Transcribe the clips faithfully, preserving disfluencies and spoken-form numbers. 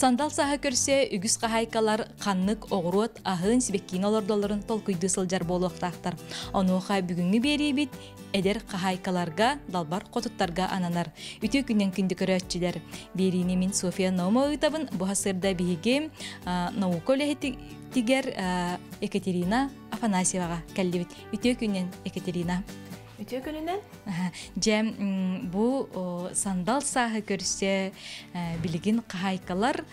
Сандал саха көрсе үгіс қахайкалар қаннық оғырот ахын сибеккин олордоларын толкуйды сылжар болуқтақтар. Онуға бүгінгі бері бит эдер қахайкаларға далбар қотыттарға ананар. Үті күннен күнді көрәтчілер. Беріне мен София Наума ұйтабын бұхасырда бейге науко лехетігер Екатерина Афанасьеваға кәлдебіт. Үті күннен Екатерина. Үтө күнүнөн? Жем бу сандал сахы көрсе билигин кахайкалар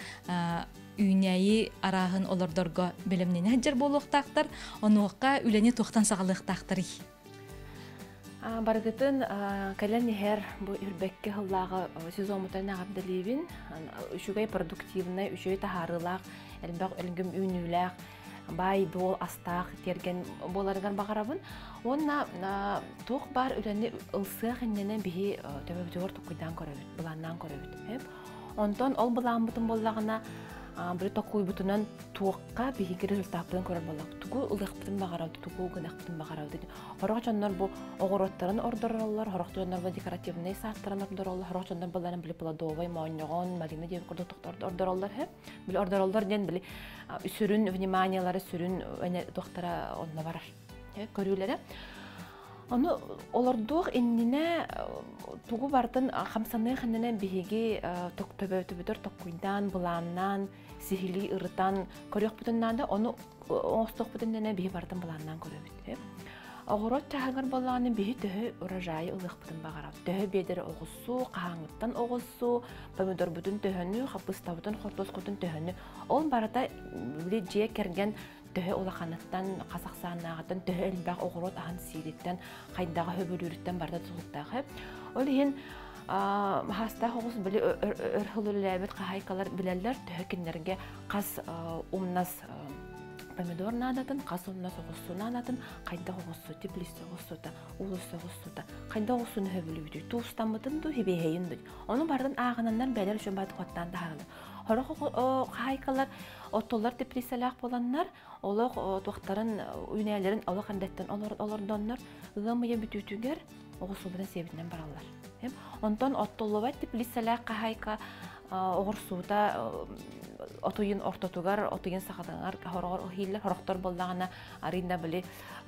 үйнәйи арағын олордорго белемнене хаджар болуқтақтар, онуаққа үләне тоқтан сағалықтақтар. Баргытын кәлен нехер бу үрбекке хыллағы сезон мұтайна ғабдалевин, үшігай продуктивны, үшігай тахарылақ, әлбәқ үлгім үйніләқ, бай бол астақ терген боларыган бағарабын. Онна тоқ бар үләне ылсық әнненен бігі төбөбдігір тоқуйдан көрөбіт, бұланнан көрөбіт. Онтон ол бұлан бұтын болағына бір тоқуй бұтынан тоққа бігі результаттын көріп болақ. Тугу ұлық бұтын бағарауды, тугу ұғынақ бұтын бағарауды. Хорық жонлар бұл оғыроттарын ордыролар, хорық жонлар бұл декоративный сааттарын ордыролар, хорық жонлар бұларын білі пладовай, маоньоғон, малина деп көрді тоқтарды ордыролар. Білі ордыролар ден білі сүрін, вниманиялары сүрін тоқтара онына барар. Көрілері. Оны олардуq иннине тугу бартын хамсаны ханнene биһиги төбөтөбөтөр токкуйдан буланнан сихили ырытан көрөк бүтүннан да оны осток бүтүннене биһи бартын буланнан көрөбүт. Огорот тагыр болганы биһи төһө урожайы ылык бүтүн багарат. Төһө бедер огуссу, кахаңыттан огуссу, помидор бүтүн төһөнү, хапыста бүтүн хортос бүтүн төһөнү. Ол барата били же керген төһө улаханаттан Казакстаннагытан төһө элбак огорот ахан сириттен кайдагы хөбөлүрүттен барда тулуктагы. Ол ен хаста хогус били өрхүлүләбет кахайкалар билеллер төһө киннерге кас умнас помидор надатын, кас умнас огуссу надатын, кайда огуссу теплисе огуссута, улусы огуссута, кайда огуссуну хөбөлүбүтү, туустамытын ду хибехейин ду. Оны бардан агынандан белер үчүн бат коттан дагы. Хорох кахайкалар оттолар депрессиялах боланнар, олох туактарын үйнәләрен алак андаттан олордоннар, гамыя бүтүтүгер огусуларын себитнен баралар. Хем, онтон оттоллова депрессиялах кахайка огурсута отуйын ортотугар, отуйын сахатаңар, хорогор хиллер хорохтор боллагана аринда биле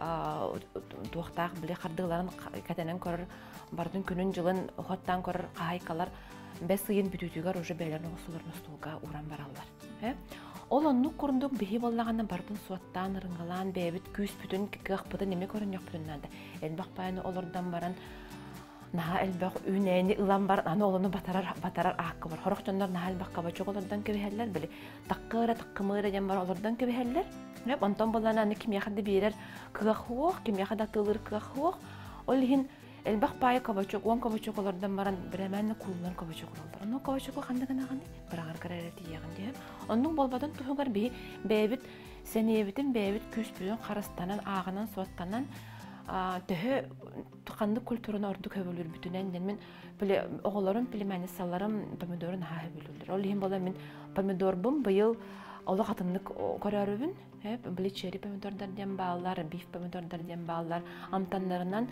туактак биле кардыгларын катанан көрөр, бардын күнүн жылын хоттан көрөр кахайкалар бес сыйын бүтүтүгөр уже белерин огусуларын устууга уран баралар. Ол онну курдук бихи боллагана бардын суаттан ырыңгалан бебит күс бүтүн кык бүтүн неме көрөн жок бүтүннада. Элбак байны олордан баран наха элбак үнэни ылан бар, аны олону батарар батарар акы бар. Хорок жондар наха элбак кабачок олордан кебехеллер били. Таккыра таккымыра жан бар олордан кебехеллер. Хеп онтон боллана аны ким яхады берер кык хуок, ким яхада тылыр кык хуок. Ол хин элбак бай кабачок, он кабачок олордан баран биременни куулар кабачок олордар. Аны кабачок кандай гана ганы барагар карарати яган деп. Онун болбадан тугар би бебит сенебитин бебит күс бүтүн карастанан агынан суаттанан төһө туканды культураны ордук хөбөлүр бүтүнен мен биле оголорум пилемени саларым помидорун ха хөбөлүр. Ол хим бола мен помидор бум быйыл оло хатыннык көрөрүбүн. Хеп биле чери помидордардан баалар, биф помидордардан баалар амтаннарынан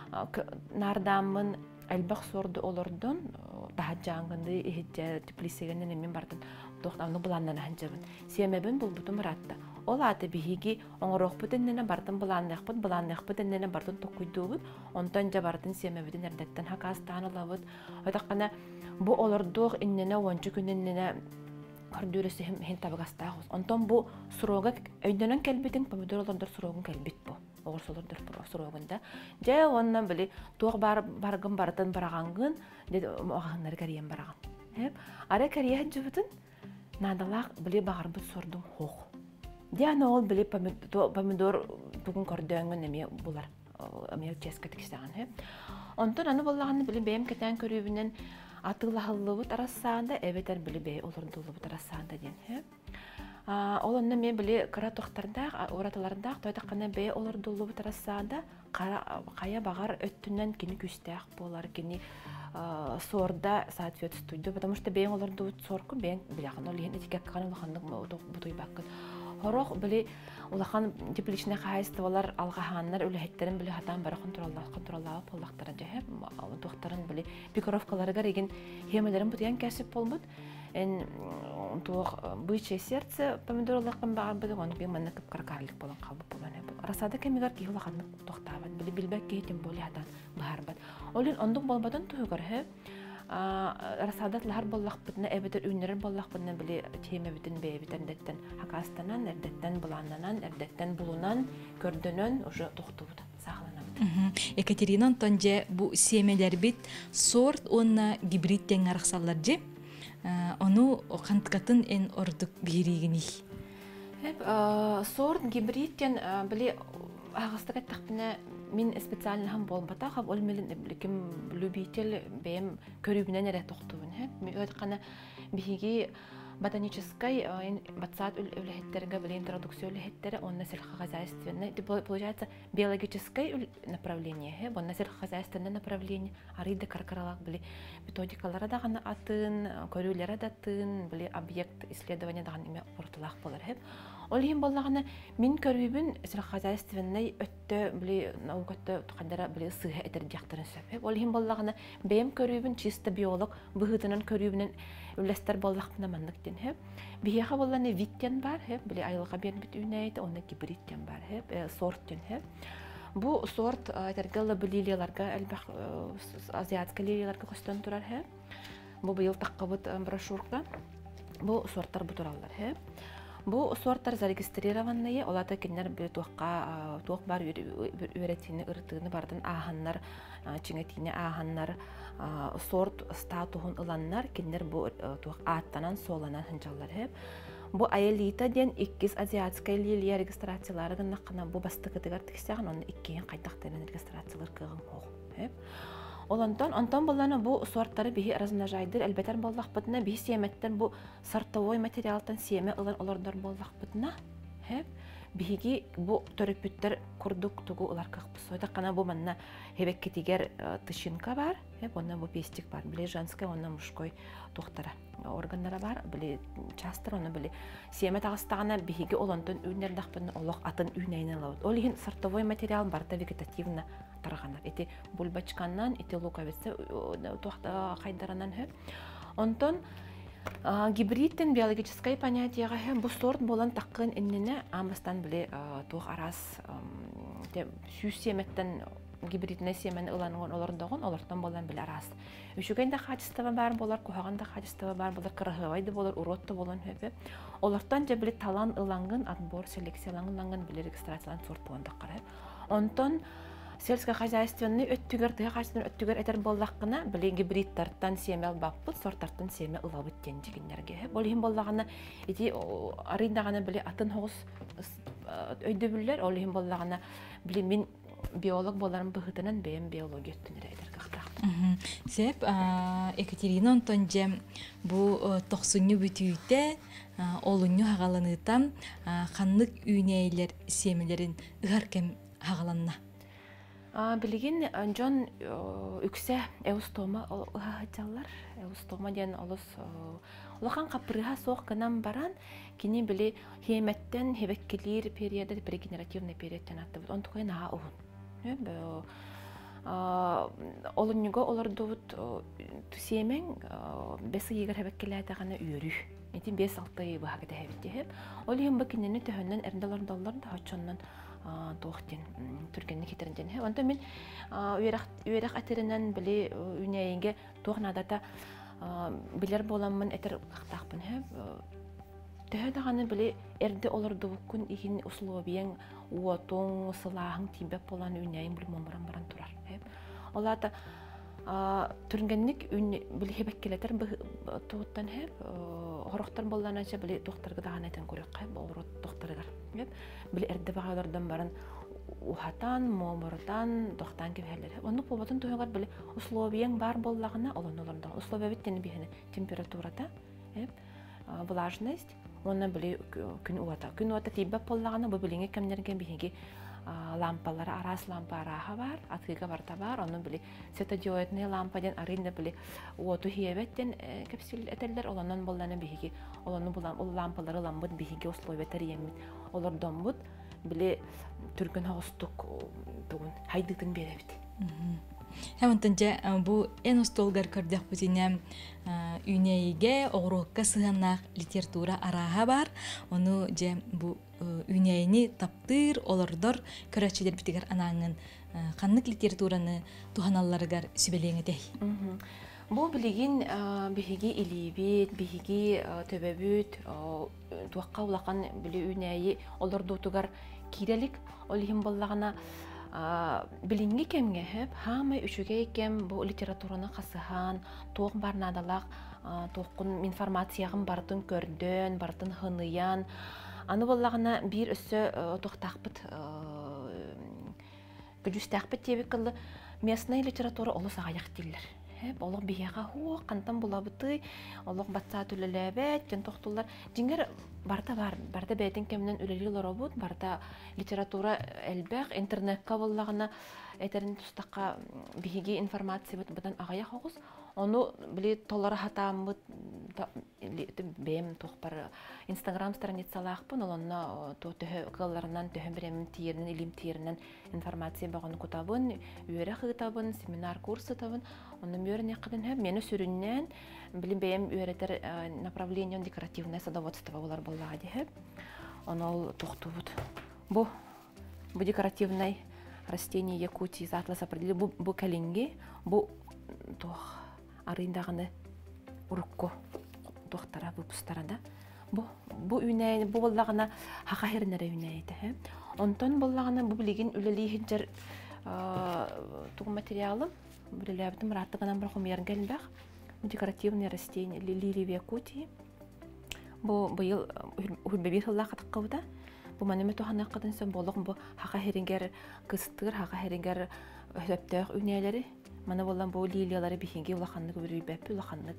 нардамын элбак сорду олордон тахажаңгынды ихже теплисегенен мен бардым. Токтамны буланнан ханжабын. Семебин бул бутум ратта. Ол аты биһиги оңорох бүтүннене бардым буланнакпыт, буланнакпыт эннене бардым токуйдубут. Онтон жа бардым семебидин эрдеттен хакастаналабыт. Отакана бу олордук иннене ончу күннене көрдүрөсү хин табагастагыз. Онтон бу сурога өйдөнөн келбитин помидорлордор сурогун келбит бу. Огурсолордор сурогунда. Же оннан били туак бар баргын бардын барагангын, деди огандар кариен бараган. Хеп, ара кария жубутун надалак били багарбыт сордум хох. Диана ол били помидор тугун көрдөңгөн эме булар. Эме ческа тиксаган хеп. Онтон аны боллаганы били бем кетен көрүбүнөн атылахыллыбыт арасаанда эбетер били бей олордулубут арасаанда ден хеп. Ол онны мен били кара тоқтарда, ораталарында тойдаққана бей олордулубут арасаанда кая багар өттүнөн кини күстәк болар, кини сорда соответствует, потому что бей олордулубут сорку бен биляган ол ен этикетканы улахандык бутуй баккын. Хорох били улахан тепличный хозяйстволар алгаханнар үлехеттерин били хатан баракын тураллах контроллап боллактара жахеп тоқтарын били пикировкаларга реген хемелерин бутуян кәсип болбут. эн туох бычье сердце помидорлаккан багар быдын он бин манна кыпкаркарлык болон кабы болон эб расада кемигар ки улаханны тохтабат били билбек кетим боли хатан баарбат олин ондун болбадан тугар he расадат лахар боллакпытна эбетер үннерер боллакпытна били теме битин бебитен деттен хакастанан эрдеттен буланнанан эрдеттен булунан көрдөнөн уже тохтубут сахланам. Екатерина Антонже бу семелер бит сорт онна гибрид тең арыксаллар же ону канткатын эн ордук биригини. Хеп сорт гибридтен били агыстык тактына мин специально хам болбата хап ол мелин ким любитель бем көрүбүнөн эре токтубун хеп ми өткана биги ботанической бацат үлехеттерге били интродукция үлехеттере он сельскохозяйственное получается биологическое направление хеп он сельскохозяйственное направление арида каркаралак били методикалары да гана атын көрүүлөрү да тын били объект исследования да гана ортулак болор хеп ол ем боллагана мин көрүбүн сельскохозяйственный өттө били наукатта кандара били сыга этер жактарын сөп ол ем боллагана бем көрүбүн чисто биолог быгытынан көрүбүнөн үлестер боллакпына мандыктен хеп бияха болланы виттен бар хеп били айылга бен бит үнөйт оны гибридтен бар хеп сорттен хеп бу сорт тергелла билилияларга албах азиатский лилияларга костон турар хеп бу быйыл таккабыт брошюрка бу сорттар бу тураллар хеп бу сорттар зарегистрированные олата кинер бир туакка туак бар үретини ыртыны бардан аханнар чиңетине аханнар сорт статуһун ыланнар кинер бу туак аттанан соланан хынчаллар хеп бу аэлита ден иккис азиатская лилия регистрациялары гыннаккана бу бастыгытыгар тиксяган оны иккиен кайтактарын регистрациялар кыгын хох хеп Олантон, антон болланы бу сорттары бихи размножайдыр, әлбәтәр боллақпытына, бихи семеттен бу сортовой материалтан семе ылар олардар боллақпытына, хеп, бихиги бу төрөпүттер курдук тугу ылар кықпыс. Ойда қана бу манна хебек кетигер тышинка бар, хеп, онна бу пестик бар, біле жанскай, онна мужской тухтара органнара бар, біле частыр, онна біле семе тағыстағана бихиги олантон үйнердақпытына олақ атын үйнейіне лауд. Ол еген сортовой материал барда вегетативна тарганар. Эти бульбачканнан, эти луковицы тухта хайдаранан хеп. Онтон гибридтен биологическое понятие хеп бу сорт болан таккын иннене амастан биле тух арас те сүүс семеттен гибридне семен ылангон олордогон олортон болан биле арас. Үшүгенде качество бар болар, кухаганда качество бар болар, кыргыбайды болар, уротто болан хеп. Олортон же биле талан ылангын отбор селекцияланган биле регистрациялан сорт боланда карап. Онтон сельскохозяйственный өттүгөр тыга качествен өттүгөр этер боллаккына биле гибридтардан семе албаппыт, сорттардан семе ылабыт тенжигиннерге. Бол хим боллагана ити арындагана биле атын хогус өйдөбүллер, ол хим боллагана биле мин биолог боларым быгытынан бем биология өттүнөр этер какта. Сеп Екатерина Антонже бу токсунню бүтүүтэ олунню хагаланыттан каннык үйнейлер семелерин ыгаркем хагаланна. Билигин жон үксе эустома хачаллар, эустома ден олус улахан капрыха соқ гынан баран кини били хеметтен хебеккелир периода регенеративный периодтен аттыбыт. Он такой на угун. Олуньюго олардубут семен беси егер хебеккелерде гана үйөрү. Эти бес алты багыда хебитте хеп. Ол хем бакинени төһөннөн эрдалар доллар да хачоннан тоқтен түргенне кетерден. Онда мен үйрек атеринен биле үнәйінге тоғнадата билер боламын этер қақтақпын. Төһө дағаны биле эрде оларды бүккін ихин условиен уотон сылағын тимбек болан үнәйін білі момыран баран тұрар. Олата түргенник биле хебеккелетер туғыттан хеп, хорохтар болланача биле тоқтарғы дағаны этен көрек қайып, олар тоқтарығар. Биле эрде бағалардан баран ухатан, момырдан, тоқтан кебелер. Оны побатын туғығар биле условиен бар боллағына олон олардан. Условия биттені бейіні температурата, влажность, оны биле күн уата. Күн уата тейбәп боллағына бұл біліңе кәмдерген бейінге лампалары, арас лампа араха бар, атқыға барта бар, оны біле светодиодный лампаден арында біле уоту хиебеттен кәпсіл әтелдер, оланан болланы бейіге, оланы ол лампалары ламбыд бейіге условиятар емін. Олардан бұд біле түрген хоғыстық хайдықтың беребіді. Һәм төнҗә бу эн устолгар көрдәк бүтинем үнәйгә огырыкка сыганнак литература араһа бар. Оны же бу үнәйне таптыр олордор көрәчеләр битигәр анаңын каннык литератураны туханалларыгар сүбелеңедей. Бу билигин биһиги илибит, биһиги төбөбүт, туакка улакан били үнәйи олордутугар кирелик олихим боллагана билинги кемге хеп хамы үчүгей кем бу литератураны касыхан, тоқ барнадалак, тоқкун информациягын бартын көрдөн, бартын хыныян. Аны боллагана бир өссө тоқтақпыт күжүстәкпет тебек кылды местная литература олус агаяк диллер. Олог бияга ху кантан булабыты, олог батса түлелебет, жан тохтулар. Жиңер барда бар, барда бетин кемнен үлелил робот, барда литература элбек, интернетка боллагына этерин тустакка биһиги информация бут будан агаяк огус. Onu били толара хатамбыт бем тохпар Instagram страницалахпын, олонна то төһө кылларынан төһө биремин тиеринен, илим тиеринен информация баганы кутабын, үйрө хытабын, семинар курсы табын. Оны мөрне кыдын һәм мени сүрүннән билим бем үйрөтер направление декоративное садоводство булар буллага дип. Оны тохтубут. Бу бу декоративное растение Якутии из атласа определили бу бу калинги, бу тох арындагыны урукко тохтара выпустарада. Бу бу үнәй бу боллагына хака хернере үнәйде. Онтон боллагына бу билигин үлелихинчер туг материалым билебдим раттыгынан бир хомерен келбек. Декоративные растения лилии в Якутии. Бу быйыл үрбебир хыллакы тыккыбыда. Бу манеме тухана кытын сон болог бу хака херингер кыстыр, хака херингер хөптөк үнәйләре. Мана болан бу лилиялары бихинге улаханнык үрүбәп, улаханнык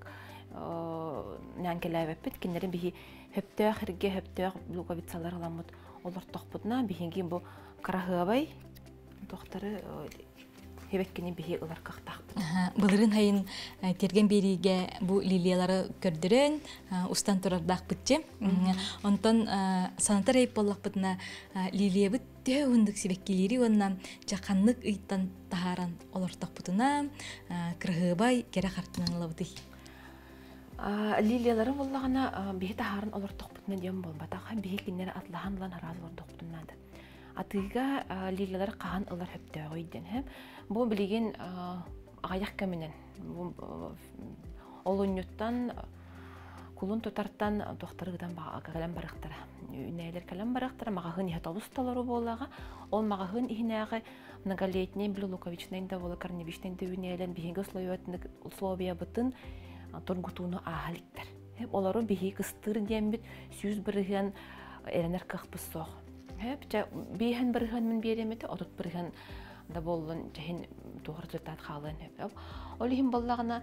нәңкеләбәп, киннәрен бихи хөптөк херге хөптөк луковицалар аламыт. Олар тохпутна бихинге бу карахыбай тохтары хебеккени бихи улар кактак. Былырын хайын терген бериге бу лилиялары көрдүрөн устан турардак битче. Онтон санатар айып боллак битна лилия бит төһүндүк сибеккилери оннан жаканнык ыйттан тахаран олортак бутуна кыргыбай кере хартынан лабыты. Лилиялары боллагана бихи тахаран олортак бутуна дем болбата. Бихи киннер атлахан лан араз олортак бутунада. Атыга лилиялар кахан ылар хөптөгө иден хем. Бу билеген аяк кеменен. Олуньюттан кулун тотартан тохтарыгдан калам барактара. Үнәйлер калам барактара магахын хатабусталары боллага. Ол магахын ихнәгы многолетний блилуковичный да бола карневичный да үнәйлен бихинге условиятны условия бытын тургутуну ахаликтер. Хеп олары бихи кыстыр дембит сүз бирген эренер кахпысох. Хеп жа бихен бирген мен беремете отут бирген да боллун жахин тугыртат халын хеп. Олихим боллагына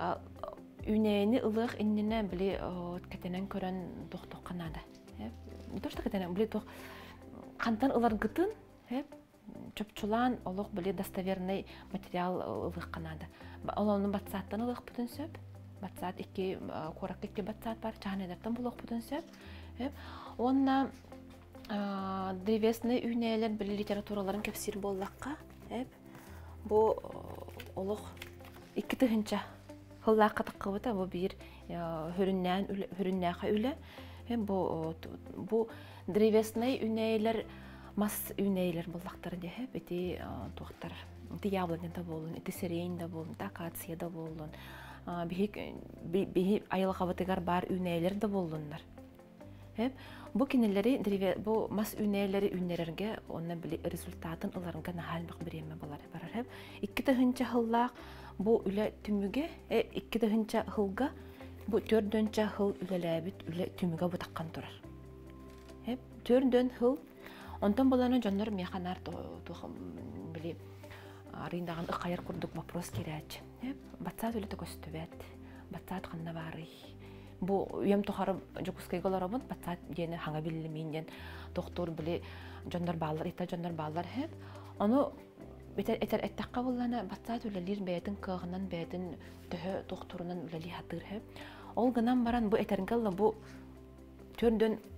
үнәйни ылык иннене биле кетенен көрөн токток канада. Хеп. Тошта кетенен биле ток кантан ылар гытын хеп чөпчулан олук биле достоверный материал ылык канада. Олонун батсаттан ылык бүтүн сөп. Батсат iki корак iki батсат бар чанедартан булык бүтүн сөп. Хеп. Онна древесный үнәйлер биле литератураларын кепсир боллакка. Хеп. Бу олук iki тыгынча хыллакка тыккыбыта бу бир хөрүннән хөрүннәхә үле. Бу бу древесный үнәйлер мас үнәйлер буллактар дип бити тохтар. Ди яблоня болун, ди сирень да болун, акация да болун. Бихи бихи айылгабытыгар бар үнәйлер да болуннар. Хеп бу кинелери древе бу мас үнәйлери үннәргә онна били результатын аларга нахалбык биреме булар барар хеп. iki тыгынча хыллак бу үле түмүгө iki тыгынча хылга бу төрдөнчө хыл үлеләбит үле түмүгө бутаккан турар. Хеп төрдөн хыл онтон боланы жоннор механар тухам били арындаган ыкайыр курдук вопрос керәч. Хеп батсат үле төкөстүбәт. Батсат канна бары. Бу уям тохарып жокускай голорабын батсат дене хаңа билиминден доктор били жоннор баалар ита жоннор баалар хеп. Аны бетер этер эттакка боллана батсат үлелер бәйтин кыгынан бәйтин төһө докторунан үлели хатыр хеп. Ол гынан баран бу этернгелла бу төрдөн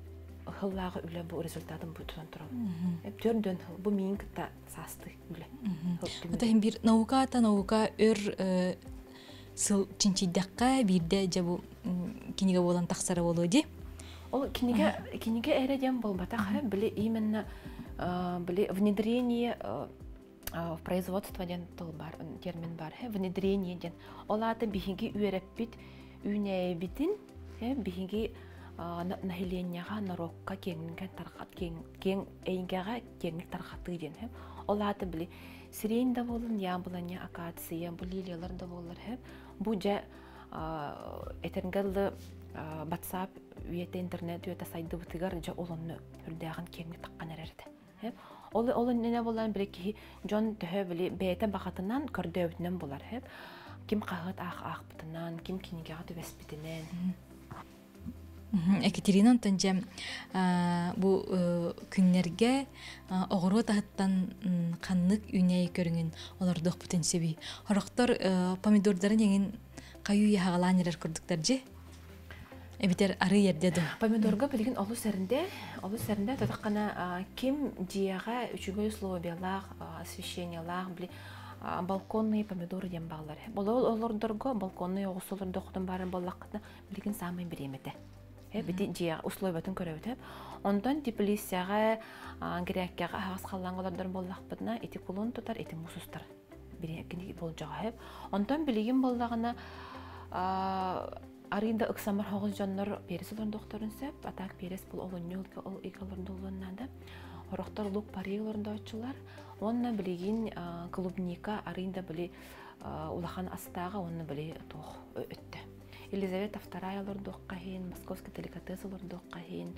хыллағы үле бу результатын бу тутан турам. Эп төрдөн бу мин кытта састы үле. Ата бир наука та наука өр сыл чинчидакка бирде жабу киниге болан таксара болу ди. Ол киниге киниге эреден болбата ха биле именно биле внедрение в производство ден тыл бар термин бар ха внедрение ден. Олаты бихиги үйрәппит үйнәй битин ха бихиги населениега нарокка кеңгән таркат кең кең эйгәгә кеңгән таркаты ден ха. Олаты биле сирен да болын я булanya акация бу лилиялар да болар ха. Бу жа этернгәлде WhatsApp үйете интернет үйете сайды бутыгар жа олонны үрдәгән кеңгән таккан әрәде. Ха. Ол ол нене булган бирки жон төһө биле бәйте бакатынан көрдөбүтнән булар һәп. Ким кагыт ах ах бутынан, ким кинигә төбәс битенән. Екатерина Антонча бу күннәргә огыры тахыттан канлык үнәй көрүнгән олардык бүтән себи. Характар помидордарын еңин каю ягаланырар күрдүктәр же. Эбитер ары ерде ду. Помидорга билген олу сәрендә, олу сәрендә татакана ким дияга үчүгө условиялар, освещениялар, били балконный помидоры дем баглар. Болол олордорго балконный огысылар доктун барын боллакны билген самый биремете. Э бити дия условиятын көрөбүт. Ондан теплисяга, греккага хас каллангылардан боллакпытна эти кулун тутар, эти мусустар. Бире кини болжага. Ондан билген боллагына арында ыксамар хогыз жаннар пересилер докторун сеп, атак перес бул олоннюлка ол экаларын долганнанда. Орохтар лук париларында очулар. Онна билеген клубника арында били улахан астага онна били тох өттө. Елизавета вторая лордоккахин, московский деликатес лордоккахин,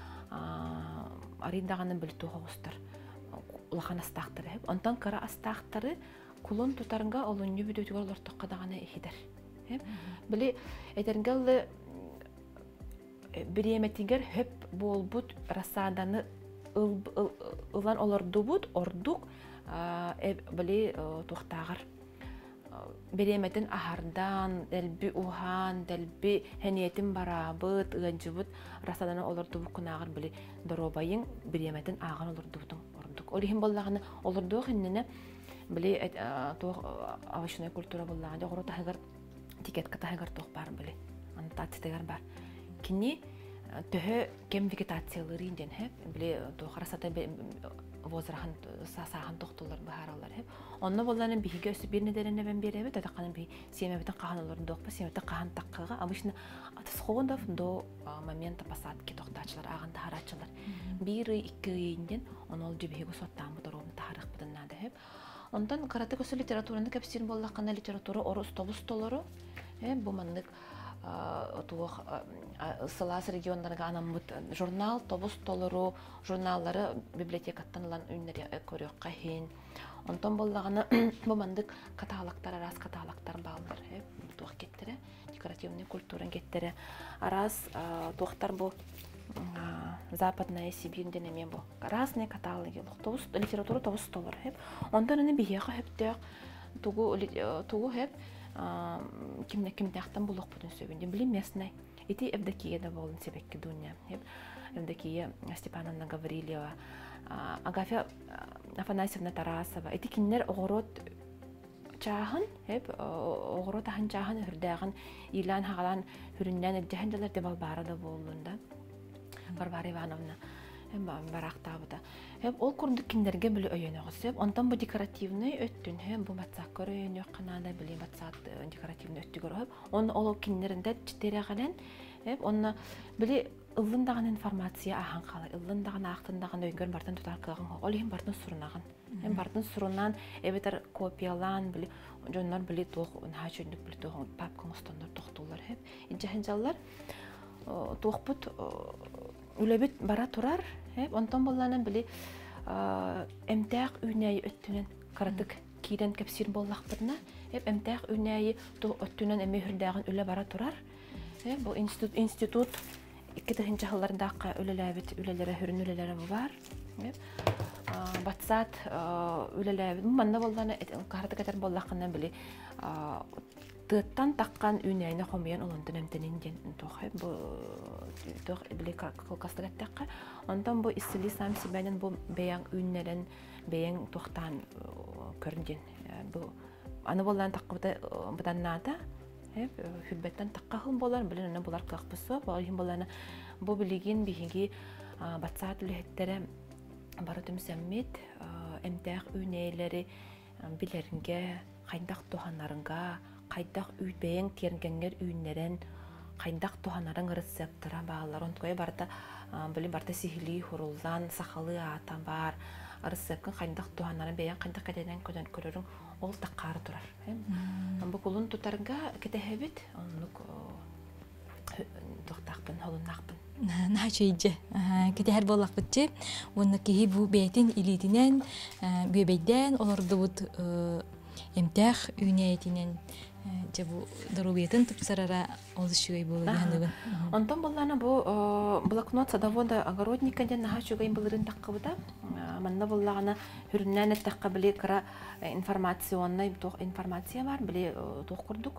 арындаганы били тохогустар. Улахан астактары. Онтан кара астактары кулун тутарынга олонню бүдөтүгөр лортокка даганы эхидер. Били этернгелле биреметигер хөп болбут расаданы ылан олордубут ордук били тухтагыр биреметін ахардан, дәлби ухан, дәлби хәниетин барабыт, ығанжыбыт, расаданы оларды бұқынағыр білі доробайын биреметін ағын оларды бұтын орындық. Олихин боллағыны оларды өқіннені білі авашынай культура боллағын, жоғыры тағығыр, тикетка тағығыр тоқ бар білі, аннотациятығыр бар. Кені төхі кем вегетациялары инден хәп, білі расада возрахан сасахан тоқтулар бахаралар хеп. Онны болланын биһиге өсү бир недеренне бен беребе, татаканын би семебетен каханаларын докпа, семебетен кахан таккыга, обычно отсходов до момента посадки токтачылар, аганда харачылар. Бир икки инден онол жибиге соттан буторун тарих бутуннады хеп. Ондан караты көсө литератураны кепсин боллакана литература орус тобустолору, хеп бу мандык туох сылас региондарга анамбыт журнал тобус толору журналлары библиотекаттан улан үннери көрөккө хин. Онтон боллагана бу мандык каталактар арас каталактар баалдар туох кеттере декоративный культура кеттере арас туохтар бу западная Сибирьден эме бу разные каталоги тобус литература тобус толор хеп. Онтон эне бияга хептек тугу тугу хеп кимне кимдяктан булык бүтүн сөбүндө билим местный эти Евдокия да болун себекки дуня хеп Евдокия Степановна Гаврилева, Агафья Афанасьевна Тарасова эти кинер огород чахан хеп огород ахан чахан хүрдаган илан хагалан хүрүннән элдехендалар деп албары да болунда Варвара Ивановна барактабыда. Хеп ол курдук киндерге биле өйөнөгөс хеп онтон бу декоративный өттүн хеп бу матсаккөр өйөнөк канада биле матсак декоративный өттүгөр хеп он ол киндеринде читерегален хеп онна биле ыллындаган информация ахан кала ыллындаган актындаган өйгөр бартын тутар кыгын ол эм бартын сурунаган эм бартын сурунан эбетер копиялан биле жоннор биле тох хачындык биле тох папкын устондар токтулар хеп ижахынжаллар тохпут үлебит бара турар, хеп, онтон болланан били эмтәк үнәй өттүнен каратык киден кепсир боллакпытна, хеп, эмтәк үнәй өттүнен эме хүрдәгән үле бара турар. Хеп, бу институт институт икки тыгынчы хылларында үлеләбит, үлеләре хүрүн үлеләре бар. Хеп, батсат үлеләбит, манда болланы каратык этер боллаккандан били тыттан таққан үнәйне хомиян олонтон эмтенин ден тохай бу тох биле калкастыгаттакка онтон бу исили сам сибанен бу беян үннерен беян тохтан көрүнден бу аны боллан таккыта бутанната хеп хүббеттен таккахын болар билен булар кахпысы болар болана бу билигин биһиги батсаат үлеттере барытым сәммит эмтэх үнейлери билеринге кайдак туханарынга кайдак үйбең тергенгер үйнерен кайдак туханарын рецепттара баалар онткой барта билим барта сихили хурулдан сахалы ата бар рецептин кайдак туханарын беян кайдак каденен көдөн көрөрүң ол таккары турар бу кулун тутарга кетехебит онук тохтакпын холуннакпын Нахачыйджы. Кетер боллақ бітчі. Оны кеге бұл бәйтін илетінен, бөбейден, оларды бұд емтәқ үйнәйтінен жабу дұрубетін тұпсарара олы шүгей болу дегендігін. Онтон болланы бұл блокнот садавода огородникаден наха шүгейін бұлырын таққы бұда. Манна боллағына хүріннән әттәққа біле қыра информационный информация бар, біле тоқ құрдық.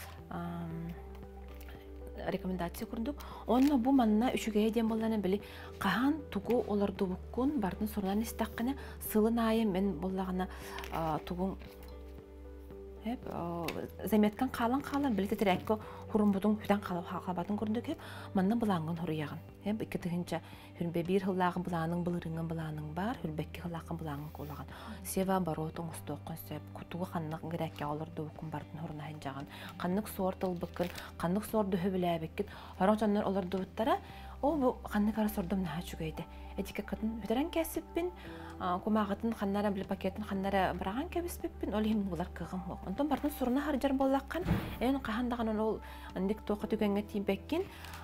Рекомендация курдук. Онна бу манна үчүгэй дем болланы били кахан тугу олорду буккун бардын сурнан истаккана сылын айы мен боллагана тугун хеп заметкан калан калан билете терекко хурумбудун хүтан калып хакабатын көрдүк хеп манна булангын хуруягын хеп икки тыгынча хүрбе бир хыллагы буланың булырыңын буланың бар хүрбекки хыллагын булаңын колаган сева баротун устоккон сеп кутугу каннык герекке олорду буккун бардын хуруна ханжаган каннык сортыл быккын каннык сорду хөбүләбеккин хорончоннор олорду буттара о бу каннык ара сордум наха чугайды этике катын бүтерен кесиппин кумагатын ханнара бил пакетін ханнара бараган кебиспеппин ол хим булар кыгым хок онтон бардын суруна харжар боллаккан эн кахандаган ол андик тока түгөнгө тийбеккин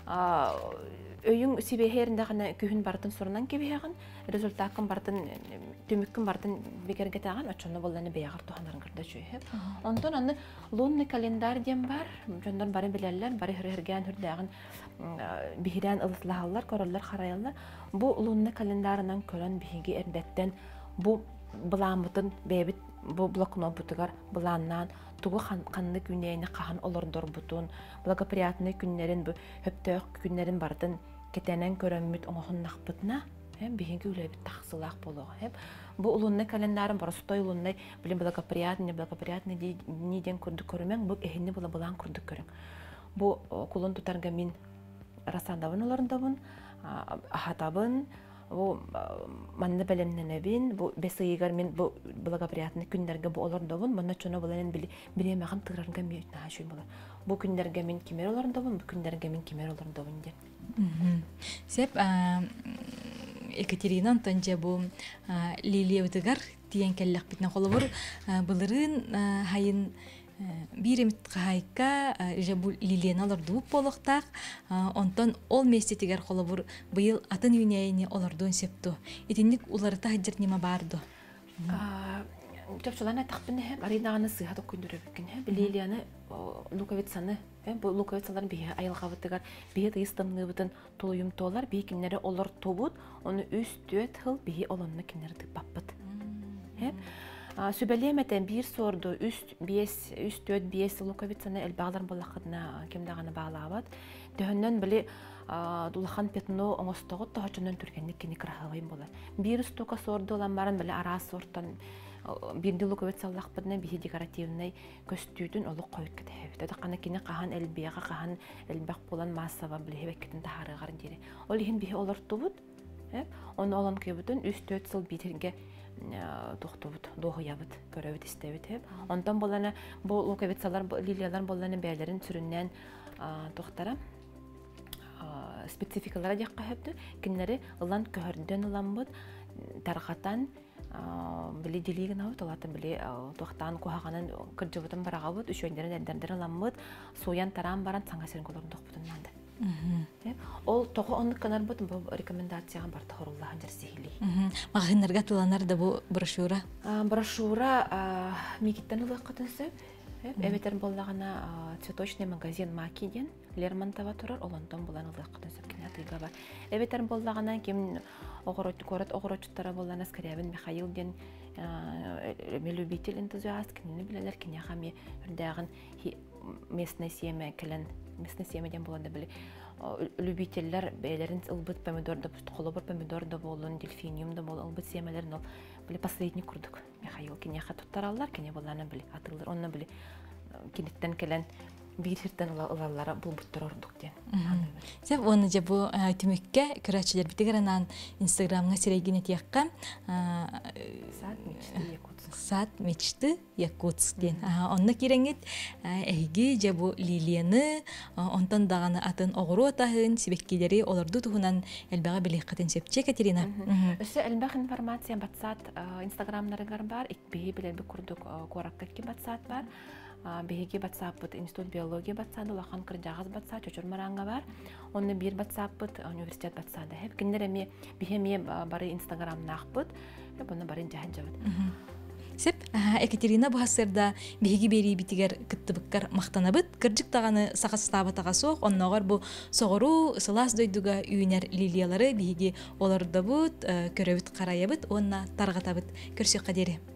өйүң сибехеринде гана күһүн бардын сурунан кебияган результатын бардын төмүккүн бардын бекергетаган очону болланы беягар туханарын кырда жүйөп онтон аны лунный календарь дем бар жондор бары билерлер бары хырган хүрдаган бихиран ылыслаалар короллар хараялар бу лунный календарынан көрөн биһиги эрдеттен бу буламытын бебит бу блокнот бутугар буланнан тугу канны күнейни кахан олордор бутун благоприятный күннерин бу хөптөк күннерин бардын кетенен көрөммүт оңохуннакпытна hem bihingi üle bir taksılak bolu hep bu ulunne kalendarın prostoy ulunne bilim благоприятный благоприятный niden kurdu körümen bu ehinni bula bulan kurdu körün bu kulun tutarga min rasandavın olarındavın ahatabın bu manne belenenebin bu besiygar min bu благоприятный günlerge bu olarındavın bana çona bulanın bili bilemegin tırarga mi naşul bular bu günlerge min kimer olarındavın bu günlerge min kimer olarındavın den sep Екатерина Антонча бу Лилия Утыгар тиен келлек битне холобур булырын хайын биремит хайка жабу Лилианалар дууп болохтак онтон ол местетигер холобур быйыл атын юнейни олордон септу итинник уларыта хаджар нима барды Жапчылана тақпыны хеп аридағаны сыйхатық күндірөбіккен хеп Лилияны луковицаны бұл луковицаларын бейе айылғавыттығар бейе дайыстымны бұтын толуым толар бейе кеннері олар тобуд оны үст төт хыл бейе оланны кеннері тықпаппыд Сүбәлеметтен бір сорды үст төт бейес луковицаны әлбағларын болақыдына кемдағаны бағлауад дөхіннен біле дулахан петно оңыстығыд тағычынан түргенlik кені қырағылайым болар бір үстуға сорды olan барын біле ара сорттан бирди луковицаллах бадна бихи декоративный көстүтүн олук койуп кетебит. Тадакана кини кахан элбияга кахан элбак болан массава билебек кетин тахарыгар дири. Ол ихин бихи олортубут, э? Оны олан көбүтүн үч төрт жыл битерге токтубут, дохуябыт, көрөбүт истебит, э? Онтон болана бу луковицалар, лилиялар боланы бәйлерин сүрүннән токтара спецификалара жакка хөптү. Кинлери ылан көрдөн ыламбыт, таргатан били делиген авут алатын били тохтан кухаганын кыржыбытын барагабыт үшөндөрүн эндердер аламбыт соян таран баран саңасырын колорун тохпутун нанды ол тохо онны канар бут бу рекомендацияга барта хоруллаган жерсихили магыннарга туланар да бу брошюра брошюра мигиттен улаккатынсы эбетер боллагана цветочный магазин Макиден Лермонтова турар олонтон булан улаккатынсы кинатыга бар эбетер боллагана ким огорот город огоротчуттара боллана Скрябин Михаил ден любитель энтузиаст кинени билелер киняхами үрдагын местная семя келен местная семяден боланда биле любительлер бәйләрен ылбыт помидор да холобор помидор да болын дельфиниум да болын ылбыт семяләрен ол биле последний курдук Михаил кинеха туттараллар кине болланы биле атылыр онны биле кинеттен келен бирирден улаллары булбуттар ордук ден. Сеп оны же бу түмүккө көрөчүлөр битигеренан Инстаграмга сирегине тиякка сад мечты Якутск. Сад мечты Якутск ден. Онны киреңет эги же бу Лилияны онтон даганы атын огуру атахын сибеккилери олорду туһунан элбага билеккатен сепче Катерина. Өсө элбах информация батсат Инстаграмнарыгар бар, икби билер бу курдук кораккатки батсат бар. Беги батсаппыт институт биология батсады, лахан кыржагыз батсады, чочур маранга бар. Онны бир батсаппыт университет батсады. Хеп киндер эми бихеме бары Инстаграм нахпыт, хеп онны барын жаһан жабыт. Сеп Екатерина бахасырда беги бери битигер кыттыбыккар мактанабыт, кыржык таганы сакастабы тагасок, онногор бу согору сылас дойдуга үйнер лилиялары беги олордобут, көрөбүт караябыт, онна таргатабыт. Көрсөк кадери.